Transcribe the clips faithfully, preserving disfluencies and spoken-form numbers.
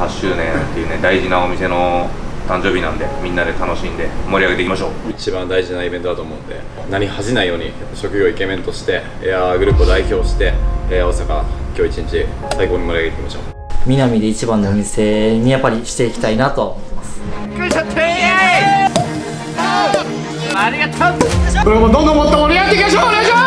はちしゅうねんっていうね大事なお店の誕生日なんで、みんなで楽しんで盛り上げていきましょう。 一番大事なイベントだと思うんで、何恥じないように職業イケメンとしてエアーグループを代表してエアー大阪今日一日最高に盛り上げていきましょう。 南で一番のお店にやっぱりしていきたいなと思ってます。 ありがとう。これもどんどんもっと盛り上げていきましょう。お願いします。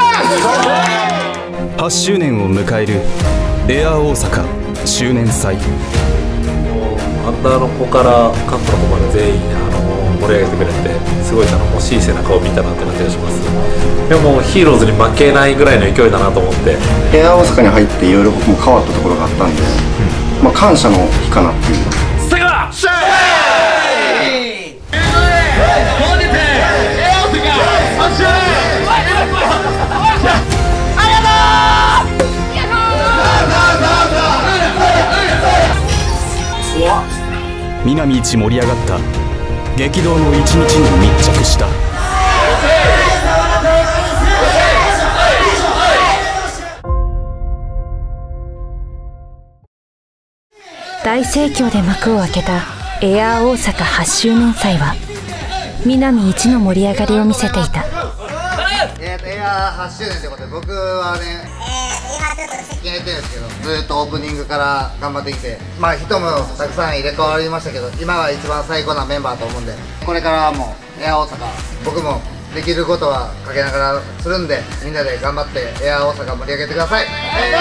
はちしゅうねんを迎えるエアー大阪周年祭。 アンダーの子からカップの子まで全員あの盛り上げてくれて、すごい頼もしい背中を見たなって感じがします。でもヒーローズに負けないぐらいの勢いだなと思って、 エアー大阪に入っていろいろ僕も変わったところがあったんで、うん、まあ感謝の日かなっていう。 さあシェイ南一盛り上がった激動の一日に密着した。 大盛況で幕を開けたエアー大阪はちしゅうねん祭は南一の盛り上がりを見せていた。 えーとエアーはちしゅうねんということで、僕はね、今ちょっと決めてるんですけど、ずっとオープニングから頑張ってきて、まあ人もたくさん入れ替わりましたけど、今が一番最高なメンバーと思うんで、これからもエアー大阪、僕もできることはかけながらするんで、みんなで頑張ってエアー大阪盛り上げてください。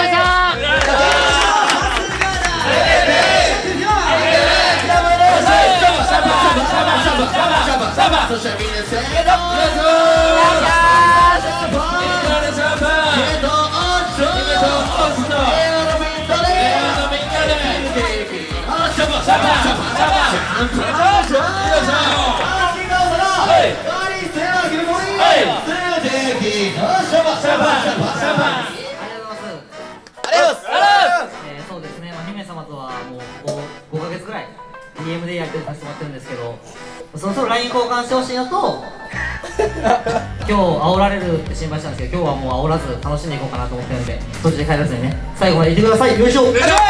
そうですね、まあ、姫様とはもうここごかげつぐらい ディーエム でやり取りさせてもらってるんですけど、そろそろ ライン 交換してほしいのと今日煽られるって心配したんですけど、今日はもう煽らず楽しんでいこうかなと思ってるんで、途中で帰らずにね最後までいてください。よいしょ。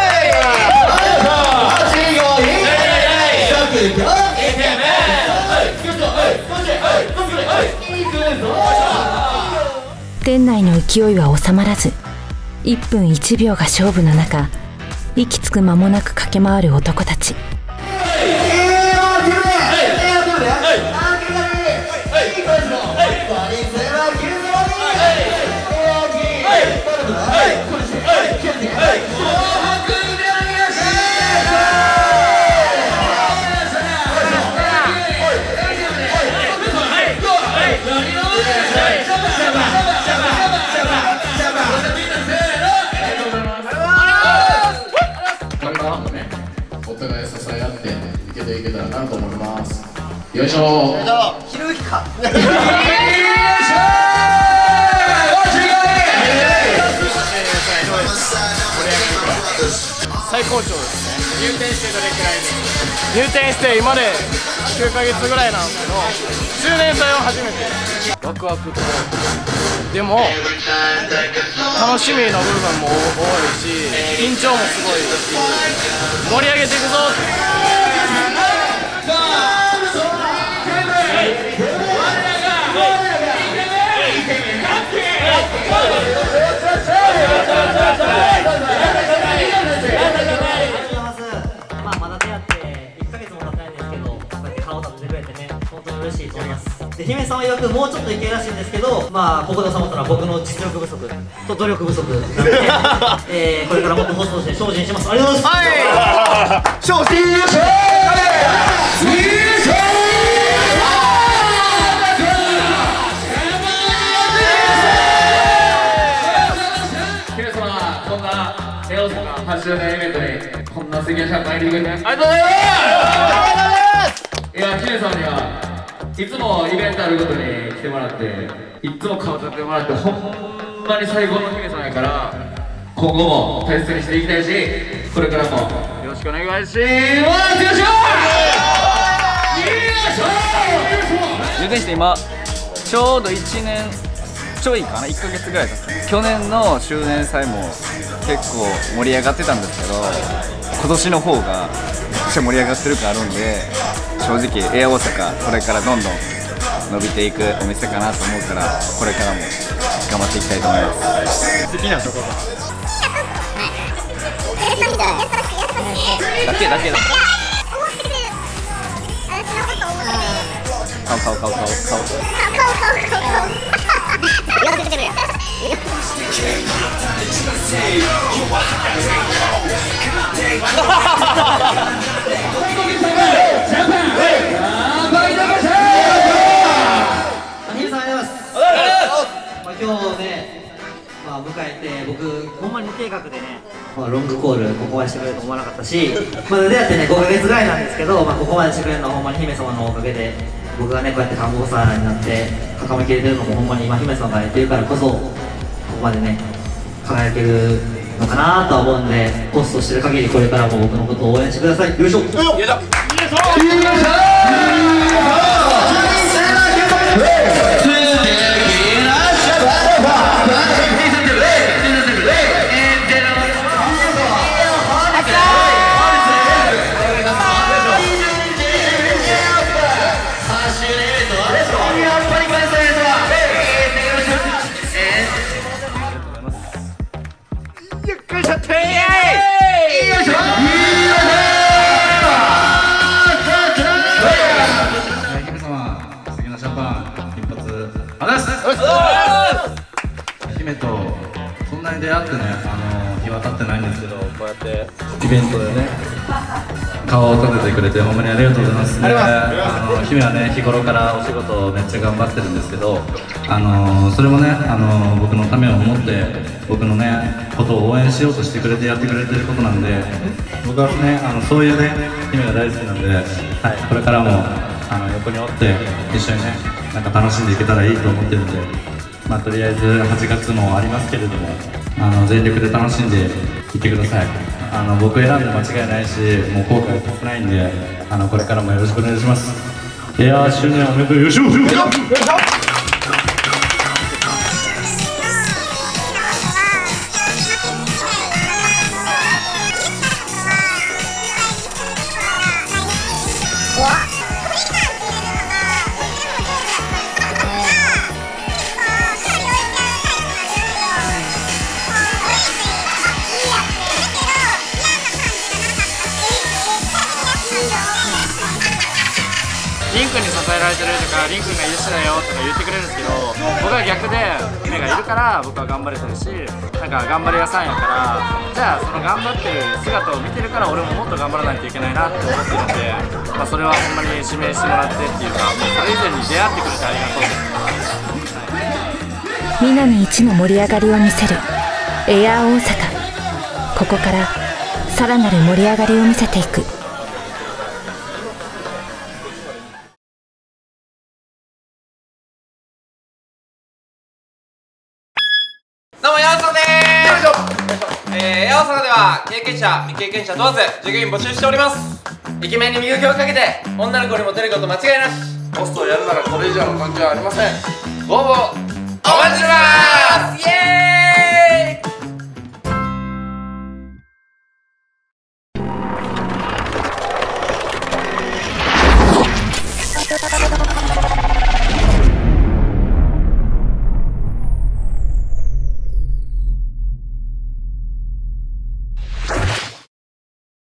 店内の勢いは収まらず、いっぷんいちびょうが勝負の中、息つく間もなく駆け回る男たち。 いけたらなと思います。よいしょ。 ひろゆきか。 最高潮ですね。入店してどれくらいですか？入店して今できゅうかげつぐらいなんですけど、周年祭は初めて。ワクワクとでも楽しみの部分も多いし、緊張もすごいし、盛り上げていくぞ。 まあまだ出会っていっかげつも経ってないんですけど、こうやって顔を立ててくれてね、本当に嬉しいと思います。で、姫さんは曰くもうちょっといけるらしいんですけど、まあここで収まったのは僕の実力不足と努力不足なので、えー、これからもっと放送して精進します。ありがとうございます。はい。精進。 姫様、こんなエア大阪はちしゅうねんイベントにこんな素敵なシャンパン入れてくれてありがとうございます。いや、姫様にはいつもイベントあるごとに来てもらって、いつも顔立ててもらって、ほんまに最高の姫様やから、今後も大切にしていきたいし、これからもよろしくお願いします。よいしょ。 入店して今ちょうどいちねんちょいかな、いっかげつぐらい経った。去年の周年祭も結構盛り上がってたんですけど、今年の方が少し盛り上がってる感あるんで、正直エア大阪これからどんどん伸びていくお店かなと思うから、これからも頑張っていきたいと思います。 好きなところだけだけだ顔顔顔顔顔今日ね、まあ、迎えて僕ほんまに無計画でね、まあ、ロングコールここまでしてくれると思わなかったし、まだ出会ってねごかげつぐらいなんですけど、まあ、ここまでしてくれるのはほんまに姫様のおかげで、僕がねこうやって看護師さんになって高めきれてるのもほんまに今姫様がやってるからこそここまでね輝けるのかなとは思うんで、ポストしてる限りこれからも僕のことを応援してください。よいしょよいしょよいしょ姫とそんなに出会ってね、あの日は経ってないんですけど、こうやってイベントでね顔を立ててくれて、ほんまにありがとうございます。ね、あの姫はね日頃からお仕事をめっちゃ頑張ってるんですけど、あのそれもね、あの僕のためを思って僕のねことを応援しようとしてくれてやってくれてることなんで、僕はねあのそういうね姫が大好きなんで、はい、これからもあの横におって一緒にねなんか楽しんでいけたらいいと思ってるんで、まあ、とりあえずはちがつもありますけれども、あの全力で楽しんでいってください。あの僕選んで間違いないし、もう後悔させないんで、あのこれからもよろしくお願いします。エアー周年おめでとう。よいしょよいしょ。 リンクに支えられてるとか、リンクがいい人だよとか言ってくれるんですけど、僕は逆で姫がいるから僕は頑張れてるし、なんか頑張り屋さんやから、じゃあその頑張ってる姿を見てるから俺ももっと頑張らないといけないなって思ってるんで、まあ、それはほんまに指名してもらってっていうか、もうそれ以前に出会ってくれてありがとう。 南一の盛り上がりを見せるエアー大阪。ここからさらなる盛り上がりを見せていく。 どうも、ヤオソです。えー、ヤオソでは経験者、未経験者問わず従業員募集しております。イケメンに磨きをかけて女の子にモテること間違いなし。ホストをやるならこれ以上の関係はありません。ご応募お待ちしてます。イエーイ。